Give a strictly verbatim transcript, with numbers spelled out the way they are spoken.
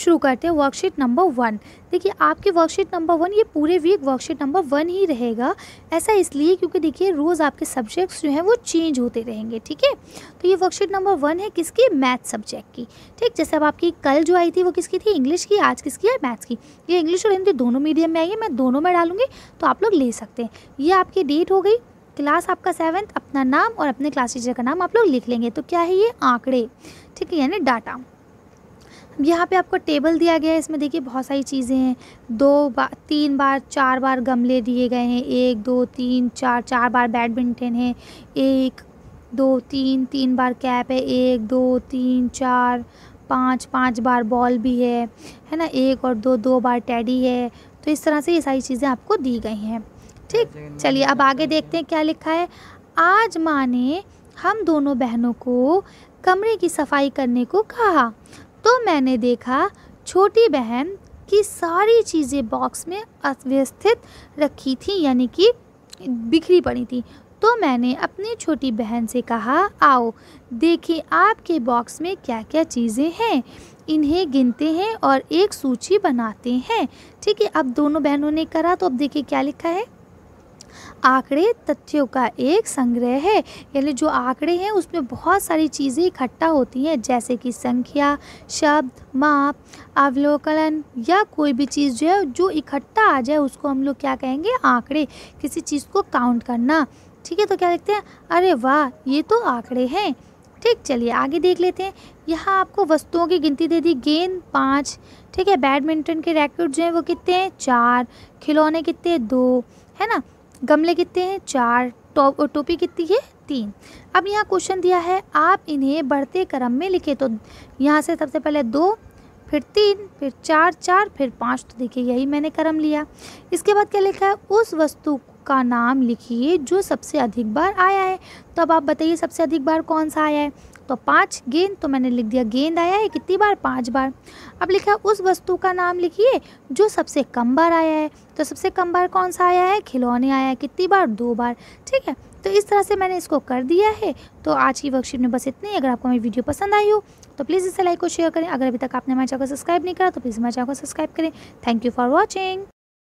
शुरू करते हैं वर्कशीट नंबर वन। देखिए आपकी वर्कशीट नंबर वन ये पूरे वीक वर्कशीट नंबर वन ही रहेगा। ऐसा इसलिए क्योंकि देखिए रोज़ आपके सब्जेक्ट्स जो हैं वो चेंज होते रहेंगे, ठीक है। तो ये वर्कशीट नंबर वन है किसकी, मैथ सब्जेक्ट की, ठीक। जैसे अब आपकी कल जो आई थी वो किसकी थी, इंग्लिश की, आज किसकी है, मैथ्स की। ये इंग्लिश और हिंदी दोनों मीडियम में आई है, मैं दोनों में डालूंगी तो आप लोग ले सकते हैं। ये आपकी डेट हो गई, क्लास आपका सेवन्थ, अपना नाम और अपने क्लास टीचर का नाम आप लोग लिख लेंगे। तो क्या है ये, आंकड़े, ठीक है, यानी डाटा। यहाँ पे आपको टेबल दिया गया है, इसमें देखिए बहुत सारी चीज़ें हैं। दो बार, तीन बार, चार बार गमले दिए गए हैं, एक दो तीन चार, चार बार बैडमिंटन है, एक दो तीन, तीन बार कैप है, एक दो तीन चार पाँच, पाँच बार बॉल भी है है ना, एक और दो, दो बार टेडी है। तो इस तरह से ये सारी चीज़ें आपको दी गई हैं, ठीक। चलिए अब आगे देखते हैं क्या लिखा है। आज माँ ने हम दोनों बहनों को कमरे की सफाई करने को कहा, तो मैंने देखा छोटी बहन की सारी चीज़ें बॉक्स में अव्यवस्थित रखी थी, यानी कि बिखरी पड़ी थी। तो मैंने अपनी छोटी बहन से कहा, आओ देखें आपके बॉक्स में क्या क्या चीज़ें हैं, इन्हें गिनते हैं और एक सूची बनाते हैं, ठीक है। अब दोनों बहनों ने करा, तो अब देखिए क्या लिखा है, आंकड़े तथ्यों का एक संग्रह है, यानी जो आंकड़े हैं उसमें बहुत सारी चीज़ें इकट्ठा होती हैं, जैसे कि संख्या, शब्द, माप, अवलोकन या कोई भी चीज़ जो है जो इकट्ठा आ जाए उसको हम लोग क्या कहेंगे, आंकड़े। किसी चीज़ को काउंट करना, ठीक है। तो क्या लिखते हैं, अरे वाह ये तो आंकड़े हैं, ठीक। चलिए आगे देख लेते हैं। यहाँ आपको वस्तुओं की गिनती दे दी, गेंद पाँच, ठीक है, बैडमिंटन के रैकेट जो हैं वो कितने हैं, चार, खिलौने कितने हैं, दो, है ना, गमले कितने हैं, चार, टॉप टोपी कितनी है, तीन। अब यहाँ क्वेश्चन दिया है, आप इन्हें बढ़ते क्रम में लिखे। तो यहाँ से सबसे पहले दो, फिर तीन, फिर चार, चार, फिर पाँच। तो देखिए यही मैंने क्रम लिया। इसके बाद क्या लिखा है, उस वस्तु का नाम लिखिए जो सबसे अधिक बार आया है। तो अब आप बताइए सबसे अधिक बार कौन सा आया है, तो पाँच, गेंद, तो मैंने लिख दिया गेंद आया है कितनी बार, पाँच बार। अब लिखा उस वस्तु का नाम लिखिए जो सबसे कम बार आया है। तो सबसे कम बार कौन सा आया है, खिलौने आया है कितनी बार, दो बार, ठीक है। तो इस तरह से मैंने इसको कर दिया है। तो आज की वर्कशीट में बस इतनी। अगर आपको मेरी वीडियो पसंद आई हो तो प्लीज़ इसे लाइक और शेयर करें। अगर अभी तक आपने हमारे चैनल को सब्सक्राइब नहीं करा तो प्लीज़ हमारे चैनल को सब्सक्राइब करें। Thank you for watching.